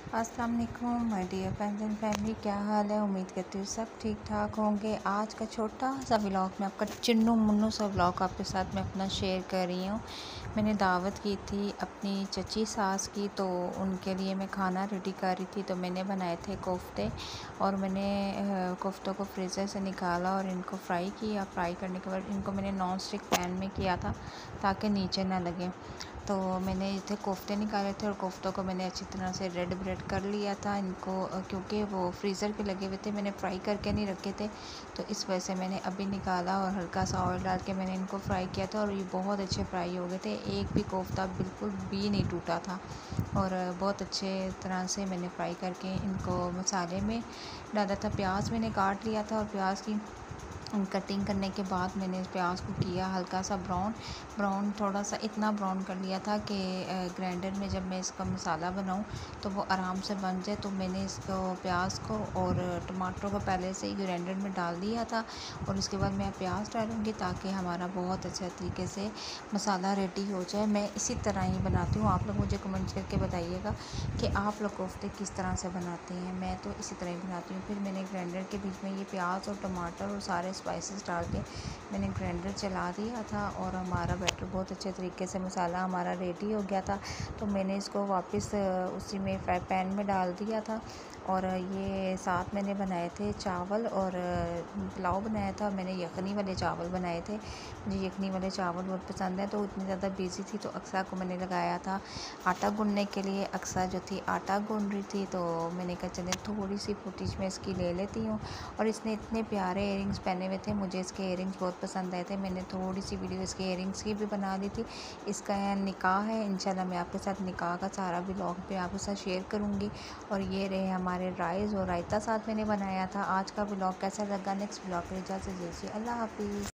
अस्सलाम वालेकुम my dear friends and family, क्या हाल है। उम्मीद करती हूँ सब ठीक ठाक होंगे। आज का छोटा सा व्लॉग मैं आपका चिन्नू मुन्नू सा व्लॉग आपके साथ मैं अपना शेयर कर रही हूँ। मैंने दावत की थी अपनी चची सास की, तो उनके लिए मैं खाना रेडी कर रही थी। तो मैंने बनाए थे कोफ्ते और मैंने कोफ्तों को फ्रीज़र से निकाला और इनको फ्राई किया। फ्राई करने के बाद इनको मैंने नॉन स्टिक पैन में किया था ताकि नीचे ना लगे। तो मैंने इतने कोफ्ते निकाले थे और कोफ्तों को मैंने अच्छी तरह से रेड ब्रेड कर लिया था इनको, क्योंकि वो फ्रीज़र पे लगे हुए थे, मैंने फ्राई करके नहीं रखे थे। तो इस वजह से मैंने अभी निकाला और हल्का सा ऑयल डाल के मैंने इनको फ्राई किया था और ये बहुत अच्छे फ्राई हो गए थे। एक भी कोफ्ता बिल्कुल भी नहीं टूटा था और बहुत अच्छे तरह से मैंने फ्राई करके इनको मसाले में डाला था। प्याज मैंने काट लिया था और प्याज की कटिंग करने के बाद मैंने प्याज को किया हल्का सा ब्राउन थोड़ा सा इतना ब्राउन कर लिया था कि ग्राइंडर में जब मैं इसका मसाला बनाऊं तो वो आराम से बन जाए। तो मैंने इसको प्याज को और टमाटर को पहले से ही ग्राइंडर में डाल दिया था और उसके बाद मैं प्याज डालूँगी ताकि हमारा बहुत अच्छे तरीके से मसाला रेडी हो जाए। मैं इसी तरह ही बनाती हूँ। आप लोग मुझे कमेंट्स करके बताइएगा कि आप लोग कोफ्ते किस तरह से बनाते हैं। मैं तो इसी तरह ही बनाती हूँ। फिर मैंने ग्राइंडर के बीच में ये प्याज और टमाटर और सारे स्पाइसेस डाल के मैंने ग्राइंडर चला दिया था और हमारा बैटर बहुत अच्छे तरीके से मसाला हमारा रेडी हो गया था। तो मैंने इसको वापस उसी में फ्राई पैन में डाल दिया था और ये साथ मैंने बनाए थे चावल और पुलाव बनाया था। मैंने यखनी वाले चावल बनाए थे, मुझे यखनी वाले चावल बहुत पसंद है। तो इतनी ज़्यादा बिजी थी तो अक्सा को मैंने लगाया था आटा गूँधने के लिए। अक्सा जो थी आटा गूँध रही थी, तो मैंने कहा चले थोड़ी सी फुटेज में इसकी ले लेती हूँ। और इसने इतने प्यारे इयरिंग्स पहने हुए थे, मुझे इसके इयरिंग्स बहुत पसंद आए थे। मैंने थोड़ी सी वीडियो इसके इयरिंग्स की भी बना दी थी। इसका निकाह है, इंशाल्लाह मैं आपके साथ निकाह का सारा व्लॉग पे आपके साथ शेयर करूँगी। और ये रहे हमारे राइस और रायता साथ मैंने बनाया था। आज का व्लॉग कैसा लगा, नेक्स्ट व्लॉग के लिए इजाज़त दीजिए। अल्लाह हाफिज़।